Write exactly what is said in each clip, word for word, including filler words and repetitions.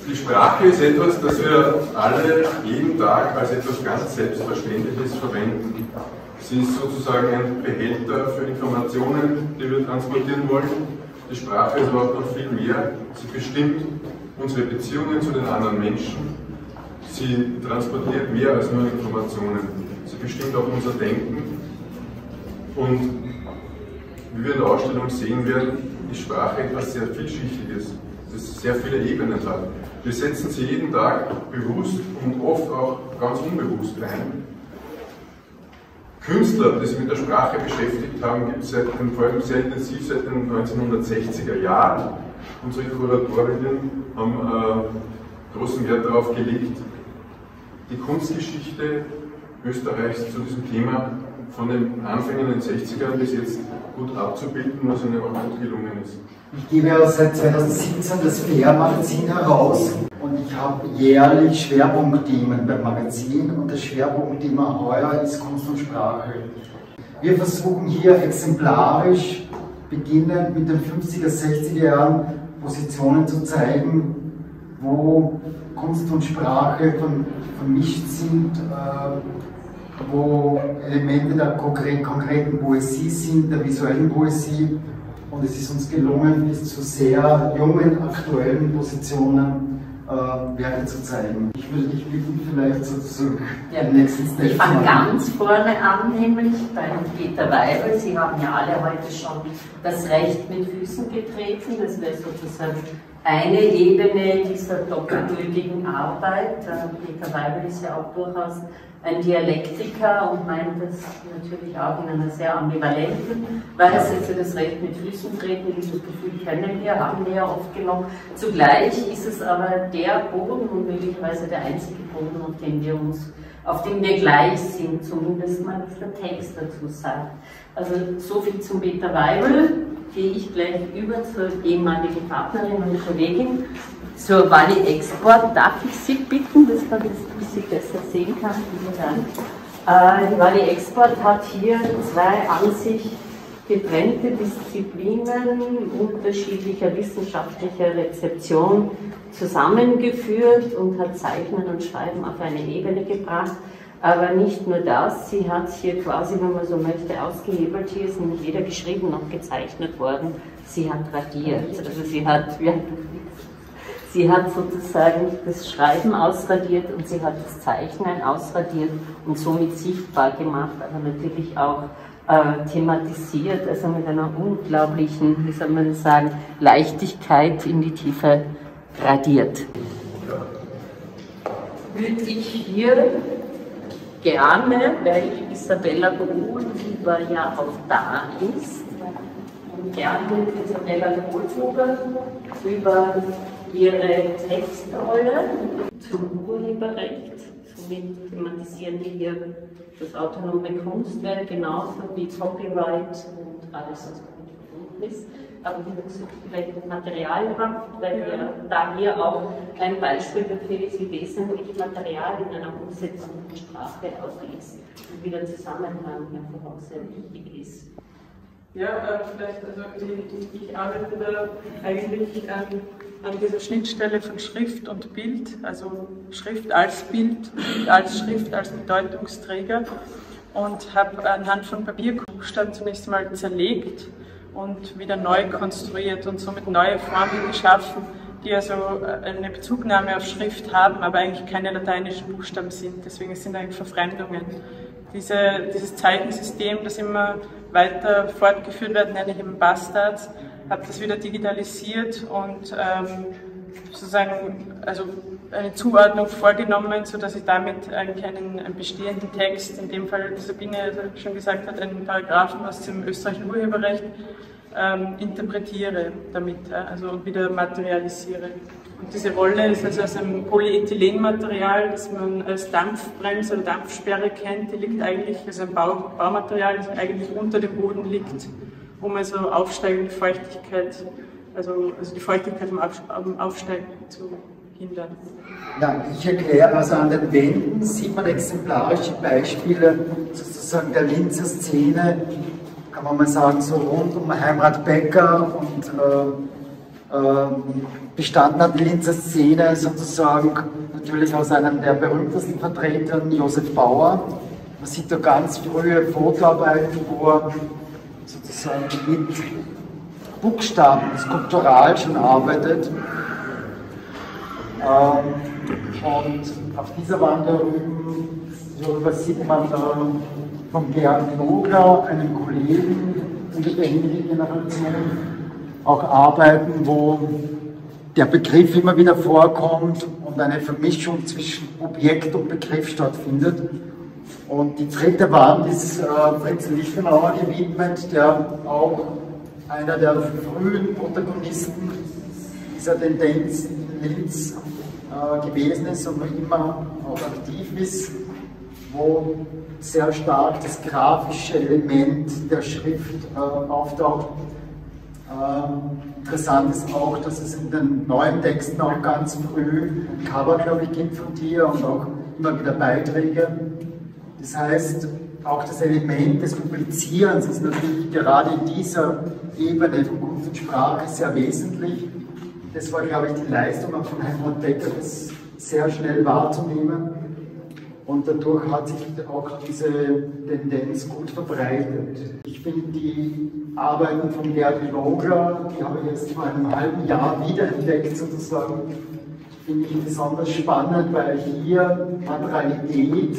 Die Sprache ist etwas, das wir alle jeden Tag als etwas ganz Selbstverständliches verwenden. Sie ist sozusagen ein Behälter für Informationen, die wir transportieren wollen. Die Sprache ist aber auch noch viel mehr. Sie bestimmt unsere Beziehungen zu den anderen Menschen. Sie transportiert mehr als nur Informationen. Sie bestimmt auch unser Denken. Und wie wir in der Ausstellung sehen werden, ist Sprache etwas sehr Vielschichtiges, das sehr viele Ebenen hat. Wir setzen sie jeden Tag bewusst und oft auch ganz unbewusst ein. Künstler, die sich mit der Sprache beschäftigt haben, gibt es seit den, vor allem sehr intensiv seit den neunzehnhundertsechziger Jahren. Unsere Kuratorinnen haben äh, großen Wert darauf gelegt, die Kunstgeschichte Österreichs zu diesem Thema von den Anfängen in den sechzigern bis jetzt gut abzubilden, was ihnen auch gut gelungen ist. Ich gebe ja seit zweitausendsiebzehn das Flair-Magazin heraus und ich habe jährlich Schwerpunktthemen beim Magazin und das Schwerpunktthema heuer ist Kunst und Sprache. Wir versuchen hier exemplarisch, beginnend mit den fünfziger, sechziger Jahren, Positionen zu zeigen, wo Kunst und Sprache von, vermischt sind, äh, wo Elemente der konkreten Poesie sind, der visuellen Poesie. Und es ist uns gelungen, bis zu sehr jungen, aktuellen Positionen äh, Werke zu zeigen. Ich würde dich bitten, vielleicht sozusagen ja. den nächsten Step Ich fange ganz vorne an, nämlich beim Peter Weibel. Sie haben ja alle heute schon das Recht mit Füßen getreten. Das wäre sozusagen eine Ebene dieser doppelbödigen Arbeit. Peter Weibel ist ja auch durchaus ein Dialektiker und meint das natürlich auch in einer sehr ambivalenten Weise, also das Recht mit Füßen treten. Dieses Gefühl kennen wir, haben wir ja oft genug. Zugleich ist es aber der Boden und möglicherweise der einzige Boden, auf dem wir uns, auf dem wir gleich sind, zumindest mal was der Text dazu sagt. Also so viel zum Peter Weibel. Gehe ich gleich über zur ehemaligen Partnerin und Kollegin, zur Wally Export. Darf ich Sie bitten, dass man das ein bisschen besser sehen kann? Vielen Dank. Äh, die Wally Export hat hier zwei an sich getrennte Disziplinen unterschiedlicher wissenschaftlicher Rezeption zusammengeführt und hat Zeichnen und Schreiben auf eine Ebene gebracht. Aber nicht nur das, sie hat hier quasi, wenn man so möchte, ausgehebelt. Hier ist nämlich weder geschrieben noch gezeichnet worden. Sie hat radiert. Also sie hat, ja, sie hat sozusagen das Schreiben ausradiert und sie hat das Zeichnen ausradiert und somit sichtbar gemacht, aber natürlich auch äh, thematisiert, also mit einer unglaublichen, wie soll man sagen, Leichtigkeit in die Tiefe radiert. Würde ich hier gerne, weil Isabella Kohlhuber ja auch da ist, und gerne mit Isabella Kohlhuber über ihre Textrolle zum Urheberrecht. Somit thematisieren wir hier das autonome Kunstwerk genauso wie Copyright und alles, was damit verbunden ist. Aber wir müssen vielleicht das Material haben, weil wir da hier auch ein Beispiel dafür ist, wie wesentlich Material in einer umsetzenden Sprache auch ist und wie der Zusammenhang einfach auch sehr wichtig ist. Ja, äh, vielleicht, also ich, ich arbeite da eigentlich an, an dieser Schnittstelle von Schrift und Bild, also Schrift als Bild, Bild als Schrift, als Bedeutungsträger und habe anhand von Papierbuchstaben zunächst mal zerlegt und wieder neu konstruiert und somit neue Formen geschaffen, die also eine Bezugnahme auf Schrift haben, aber eigentlich keine lateinischen Buchstaben sind. Deswegen sind eigentlich Verfremdungen. Diese, dieses Zeichensystem, das immer weiter fortgeführt wird, nenne ich eben Bastards, habe das wieder digitalisiert und ähm, sozusagen also eine Zuordnung vorgenommen, sodass ich damit eigentlich einen, einen bestehenden Text, in dem Fall, wie Sabine schon gesagt hat, einen Paragraphen aus dem österreichischen Urheberrecht, ähm, interpretiere damit, also und wieder materialisiere. Und diese Rolle ist also aus einem Polyethylenmaterial, das man als Dampfbremse oder Dampfsperre kennt. Die liegt eigentlich, also ein Bau, Baumaterial, das eigentlich unter dem Boden liegt, um also aufsteigende Feuchtigkeit, also, also die Feuchtigkeit am, Auf, am Aufsteigen zu hindern. Ja, ich erkläre, also an den Wänden sieht man exemplarische Beispiele sozusagen der Linzer Szene, kann man mal sagen, so rund um Heimrat Becker und äh, bestanden hat die Linzer Szene sozusagen natürlich aus einem der berühmtesten Vertretern, Josef Bauer. Man sieht da ganz frühe Fotoarbeiten, wo er sozusagen mit Buchstaben skulptural schon arbeitet. Und auf dieser Wand da drüben sieht man da von Gerhard Knobler, einem Kollegen in der ähnlichen Generation, auch Arbeiten, wo der Begriff immer wieder vorkommt und eine Vermischung zwischen Objekt und Begriff stattfindet. Und die dritte Wand ist äh, Fritz Lichtenauer gewidmet, der auch einer der frühen Protagonisten dieser Tendenz in Linz äh, gewesen ist und noch immer auch aktiv ist, wo sehr stark das grafische Element der Schrift äh, auftaucht. Äh, interessant ist auch, dass es in den neuen Texten auch ganz früh ein Cover, glaube ich, gibt von dir und auch immer wieder Beiträge. Das heißt, auch das Element des Publizierens ist natürlich gerade in dieser Ebene von Kunst und Sprache sehr wesentlich. Das war, glaube ich, die Leistung auch von Heinrich Becker, das sehr schnell wahrzunehmen. Und dadurch hat sich auch diese Tendenz gut verbreitet. Ich finde die Arbeiten von Gerhard Knobler, die habe ich jetzt vor einem halben Jahr wiederentdeckt sozusagen, finde ich besonders spannend, weil hier Materialität,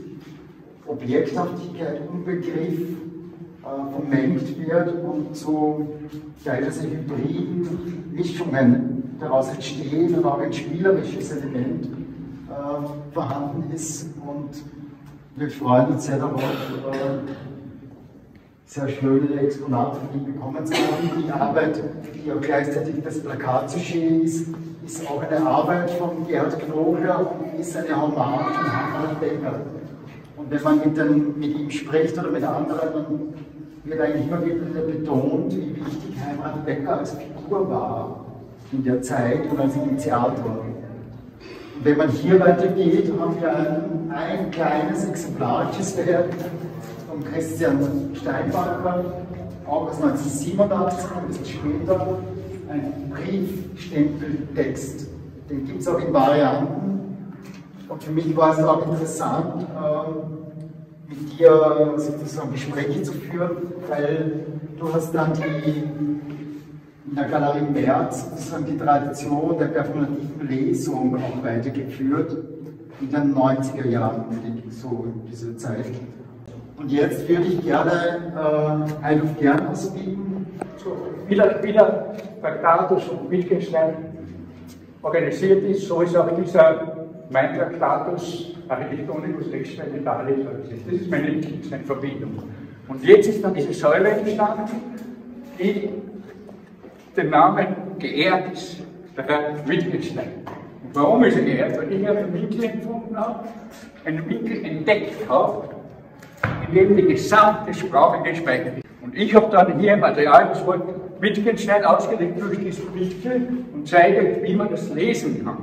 Objekthaftigkeit und Begriff äh, vermengt wird und so teilweise hybriden Mischungen daraus entstehen und auch ein spielerisches Element äh, vorhanden ist. Und wir freuen uns sehr darauf, äh, sehr schöne Exponate von ihm bekommen zu haben. Die Arbeit, die auch gleichzeitig das Plakatsujet ist, ist auch eine Arbeit von Gerhard Knobler und ist eine Hommage von Heinrich Becker. Und wenn man mit, den, mit ihm spricht oder mit anderen, dann wird eigentlich immer wieder betont, wie wichtig Heinrich Becker als Figur war in der Zeit und als Initiator. Und wenn man hier weitergeht, haben wir ein, ein kleines exemplarisches Werk von Christian Steinbacher, auch aus neunzehnhundertsiebenundachtzig, ein bisschen später, ein Briefstempeltext. Den gibt es auch in Varianten. Und für mich war es auch interessant, äh, mit dir sozusagen Gespräche zu führen, weil du hast dann die, in der Galerie März sozusagen die Tradition der performativen Lesung auch weitergeführt, in den neunziger Jahren, so in dieser Zeit. Und jetzt würde ich gerne äh, Heiluf Gernhaus bieten. So, wie der, wie der Traktatus von Wittgenstein organisiert ist, so ist auch dieser mein Traktatus Architektonicus Experimentale. Das ist meine Wittgenstein-Verbindung. Und jetzt ist dann diese Säule entstanden, die den Namen geehrt ist, der Herr Wittgenstein. Und warum ist er geehrt? Weil ich einen Winkel empfunden habe, einen Winkel entdeckt habe, in dem die gesamte Sprache gespeichert ist. Und ich habe dann hier im Material das Wort Wittgenstein ausgelegt durch diesen Winkel und zeige, wie man das lesen kann.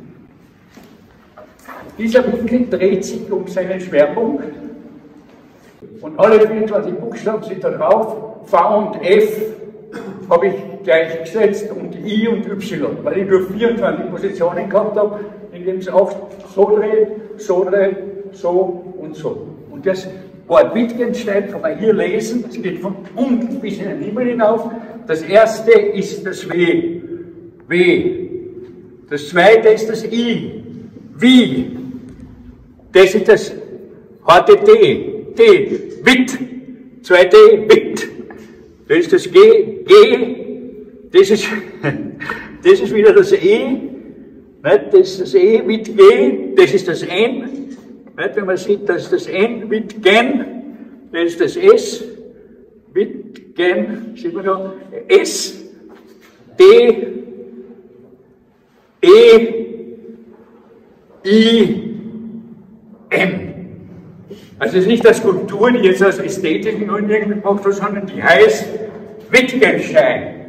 Dieser Winkel dreht sich um seinen Schwerpunkt und alle vierundzwanzig Buchstaben sind da drauf. V und F habe ich gleichgesetzt und I und Y, weil ich nur vierundzwanzig Positionen gehabt habe, in denen es auch so dreht, so dreht, so und so. Und das Wort Wittgenstein kann man hier lesen, es geht von unten bis in den Himmel hinauf. Das erste ist das W, W. Das zweite ist das I, Wie. Das ist das harte D, D, Witt. Zwei D, Witt. Das ist das G, G. Das ist, das ist wieder das E. Das ist das E, Witt, G. Das ist das N. Wenn man sieht, das ist das N, Wittgen. Das ist das S, Wittgen. Sieht man da? S, D, E, I, M. Also es ist nicht eine Skulptur, die jetzt aus ästhetischen Gründen irgendwie gemacht wird, sondern die heißt Wittgenstein.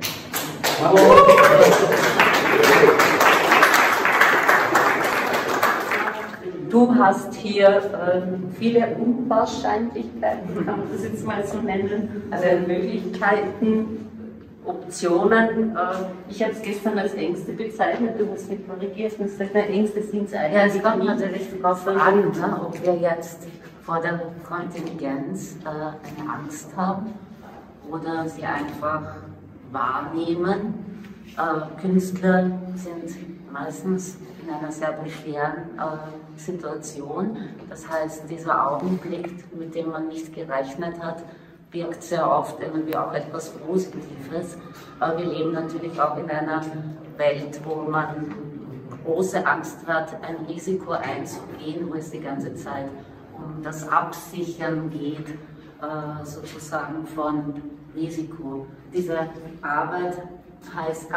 Du hast hier ähm, viele Unwahrscheinlichkeiten, kann man das jetzt mal so nennen, also Möglichkeiten Optionen. Äh, ich habe es gestern als Ängste bezeichnet, du hast mich korrigiert, und gesagt, na, Ängste sind es eigentlich. Ja, es kommt natürlich darauf an, ne, ob wir jetzt vor der Kontingenz äh, eine Angst haben oder sie einfach wahrnehmen. Äh, Künstler sind meistens in einer sehr prekären äh, Situation. Das heißt, dieser Augenblick, mit dem man nicht gerechnet hat, birgt sehr oft irgendwie auch etwas Positives. Aber wir leben natürlich auch in einer Welt, wo man große Angst hat, ein Risiko einzugehen, wo es die ganze Zeit um das Absichern geht, äh, sozusagen von Risiko. Diese Arbeit heißt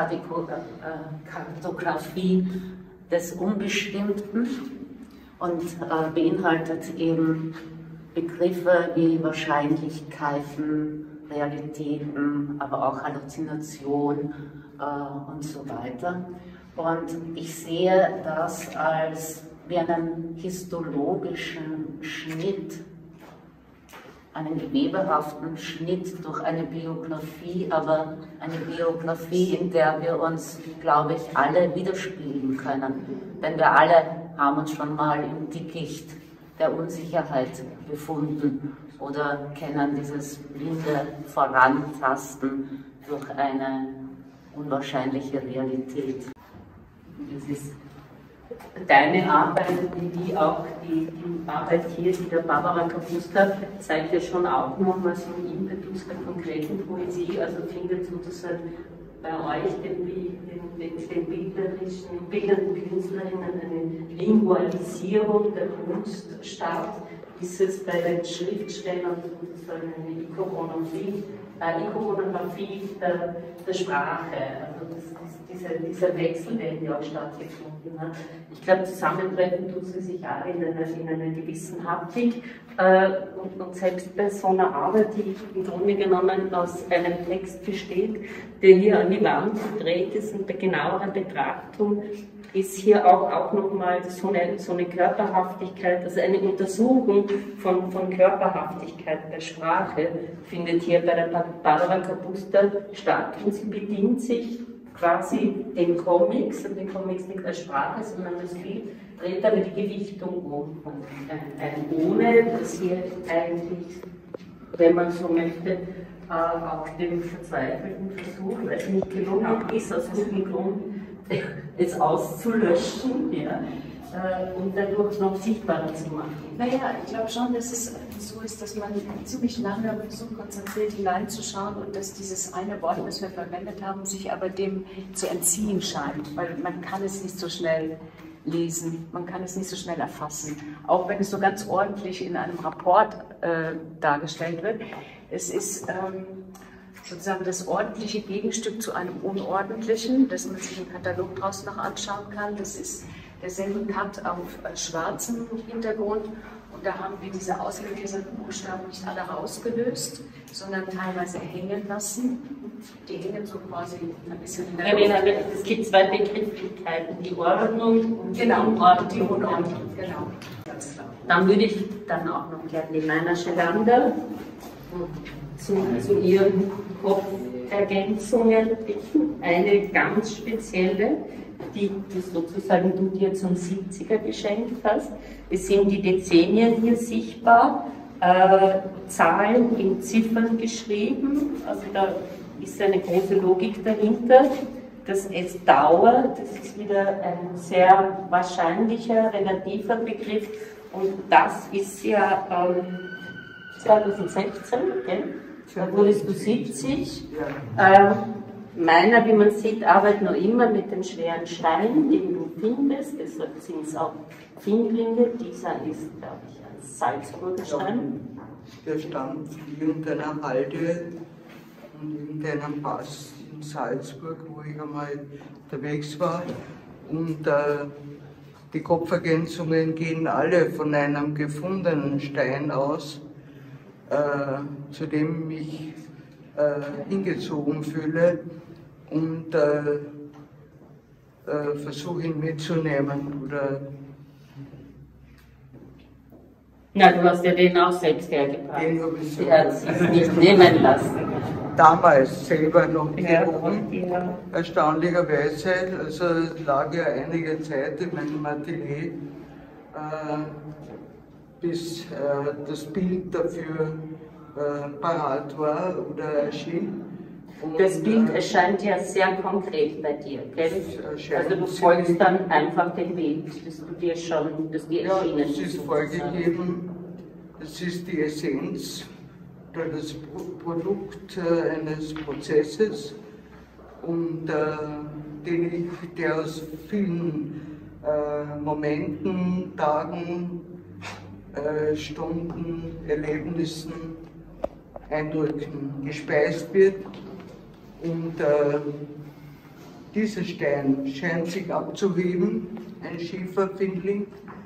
Kartografie des Unbestimmten und äh, beinhaltet eben Begriffe wie Wahrscheinlichkeiten, Realitäten, aber auch Halluzination äh, und so weiter. Und ich sehe das als wie einen histologischen Schnitt, einen gewebehaften Schnitt durch eine Biografie, aber eine Biografie, in der wir uns, glaube ich, alle widerspiegeln können. Denn wir alle haben uns schon mal im Dickicht der Unsicherheit befunden oder kennen dieses blinde Vorantasten durch eine unwahrscheinliche Realität. Das ist deine Arbeit, wie auch die, die Arbeit hier, die der Barbara Kapusta zeigt ja schon auch nochmal so einen Impetus der konkreten Poesie, also findet sozusagen bei euch den, den, den, den bilderischen, bildernden Künstlerinnen eine Lingualisierung der Kunst statt, ist es bei den Schriftstellern sozusagen eine Ikonografie, äh, Ikonografie der, der Sprache, also das, das, dieser, dieser Wechsel, der hier auch stattgefunden hat. Ich glaube, zusammentreffen tut sie sich alle in einer, in einer gewissen Haptik äh, und, und selbst bei so einer Arbeit, die im Grunde genommen aus einem Text besteht, der hier an die Wand gedreht ist und bei genauerer Betrachtung ist hier auch, auch nochmal so eine, so eine Körperhaftigkeit, also eine Untersuchung von, von Körperhaftigkeit bei Sprache findet hier bei der Barbara Kapusta statt und sie bedient sich quasi den Comics, und den Comics nicht als Sprache, sondern als Bild, dreht aber die Gewichtung um. Und ein, ein Ohne, das hier eigentlich, wenn man so möchte, äh, auch dem verzweifelten Versuch, weil es nicht gelungen ist, aus gutem Grund es auszulöschen, ja, äh, und dadurch noch sichtbarer zu machen. Naja, ich glaube schon, dass es so ist, dass man ziemlich lange versucht, konzentriert hineinzuschauen und dass dieses eine Wort, das wir verwendet haben, sich aber dem zu entziehen scheint, weil man kann es nicht so schnell lesen, man kann es nicht so schnell erfassen, auch wenn es so ganz ordentlich in einem Rapport äh, dargestellt wird. Es ist ähm, sozusagen das ordentliche Gegenstück zu einem Unordentlichen, dass man sich im Katalog draus noch anschauen kann. Das ist derselbe Cut auf äh, schwarzem Hintergrund. Und da haben wir diese ausgeleserten Buchstaben nicht alle rausgelöst, sondern teilweise hängen lassen. Die hängen so quasi ein bisschen in der Luft. Es gibt zwei Begrifflichkeiten, die Ordnung und genau, die Unordnung. Die Unordnung, genau. Ganz klar. Dann würde ich dann auch noch gerne die Meiner Schelander zu, zu ihren Kopfergänzungen bitten. Eine ganz spezielle, die, die sozusagen du dir zum siebziger geschenkt hast. Es sind die Dezennien hier sichtbar, äh, Zahlen in Ziffern geschrieben, also da ist eine große Logik dahinter. Das es dauert, das ist wieder ein sehr wahrscheinlicher, relativer Begriff und das ist ja ähm, zwanzig sechzehn, gell? Da wurdest du siebzig. Ähm, Meiner, wie man sieht, arbeitet noch immer mit dem schweren Stein, den du findest, deshalb sind es auch Findlinge. Dieser ist, glaube ich, ein Salzburger Stein. Der stammt in irgendeiner Halde und irgendeinem Pass in Salzburg, wo ich einmal unterwegs war. Und äh, die Kopfergänzungen gehen alle von einem gefundenen Stein aus, äh, zu dem ich äh, hingezogen fühle und äh, äh, versuche ihn mitzunehmen. Oder Na, du hast ja den auch selbst hergebracht. Den habe ich so. Er hat sich nicht nehmen lassen. damals selber noch Ja, gewoben, ja. erstaunlicherweise. Also es lag ja einige Zeit in meinem Atelier, äh, bis äh, das Bild dafür äh, parat war oder erschien. Und, Das Bild äh, erscheint ja sehr konkret bei dir, gell? erscheint Also du folgst ziemlich- dann einfach dem Bild, das du dir schon, das dir Ja, erschienen es ist sozusagen. vorgegeben, es ist die Essenz oder das Produkt äh, eines Prozesses, und äh, den ich, der aus vielen äh, Momenten, Tagen, äh, Stunden, Erlebnissen, Eindrücken gespeist wird. Und äh, dieser Stein scheint sich abzuheben, ein Schieferfindling,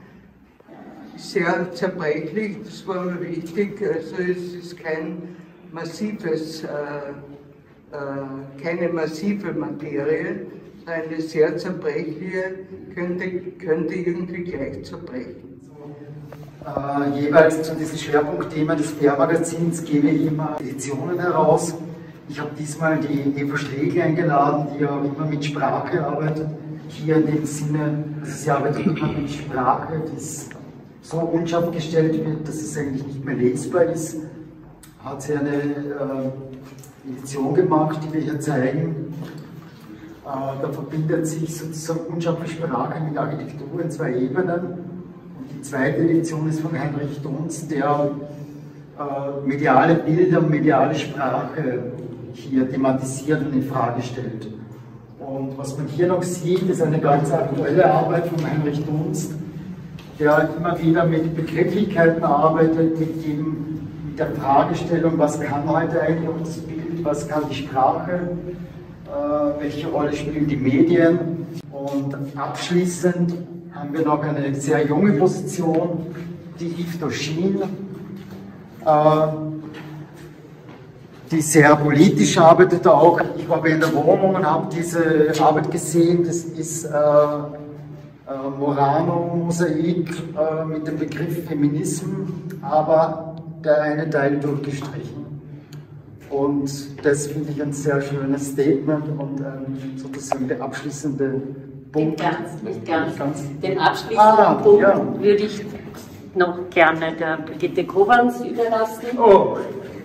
sehr zerbrechlich, das war mir wichtig. Also es ist kein massives, äh, äh, keine massive Materie, sondern eine sehr zerbrechliche, könnte, könnte irgendwie gleich zerbrechen. Äh, jeweils zu diesen Schwerpunktthemen des Quermagazins gebe ich immer Editionen heraus. Ich habe diesmal die Eva Schlegel eingeladen, die ja immer mit Sprache arbeitet. Hier in dem Sinne, also sie arbeitet immer mit Sprache, die so unscharf gestellt wird, dass es eigentlich nicht mehr lesbar ist. Hat sie eine äh, Edition gemacht, die wir hier zeigen. Äh, da verbindet sich sozusagen unscharfe Sprache mit Architektur in zwei Ebenen. Und die zweite Edition ist von Heinrich Dunst, der äh, mediale Bilder und mediale Sprache hier thematisiert und in Frage stellt. Und was man hier noch sieht, ist eine ganz aktuelle Arbeit von Heinrich Dunst, der immer wieder mit Begrifflichkeiten arbeitet, mit, dem, mit der Fragestellung, was kann heute eigentlich das Bild, was kann die Sprache, äh, welche Rolle spielen die Medien. Und abschließend haben wir noch eine sehr junge Position, die Yves Dauchine, äh, die sehr politisch arbeitet auch. Ich war in der Wohnung und habe diese Arbeit gesehen. Das ist äh, äh, Murano-Mosaik äh, mit dem Begriff Feminismus, aber der eine Teil durchgestrichen. Und das finde ich ein sehr schönes Statement und äh, sozusagen der abschließende Punkt. Nicht ganz, nicht ganz. ganz. Den abschließenden ah, Punkt ja. würde ich noch gerne der Brigitte Kowans überlassen. Oh.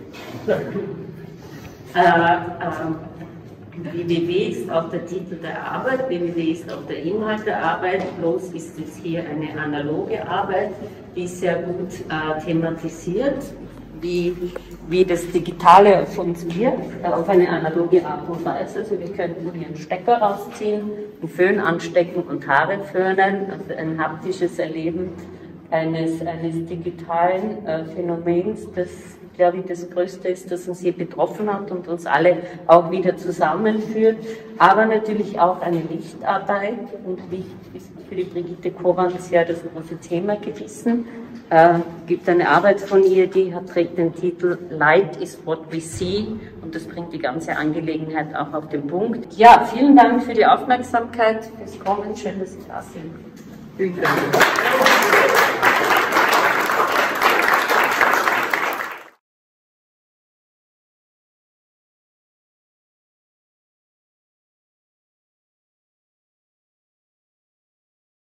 Äh, äh, W W W ist auch der Titel der Arbeit, W W W ist auch der Inhalt der Arbeit, bloß ist es hier eine analoge Arbeit, die sehr gut äh, thematisiert, wie, wie das Digitale funktioniert, äh, auf eine analoge Art und Weise. Also wir könnten hier einen Stecker rausziehen, einen Föhn anstecken und Haare föhnen, also ein haptisches Erleben eines, eines digitalen äh, Phänomens, das, glaube ich, das Größte ist, das uns hier betroffen hat und uns alle auch wieder zusammenführt, aber natürlich auch eine Lichtarbeit, und Licht ist für die Brigitte Kowans ja das große Thema gewesen. Es äh, gibt eine Arbeit von ihr, die hat, trägt den Titel Light is what we see, und das bringt die ganze Angelegenheit auch auf den Punkt. Ja, vielen Dank für die Aufmerksamkeit, fürs Kommen, schön, dass Sie da sind. Vielen Dank.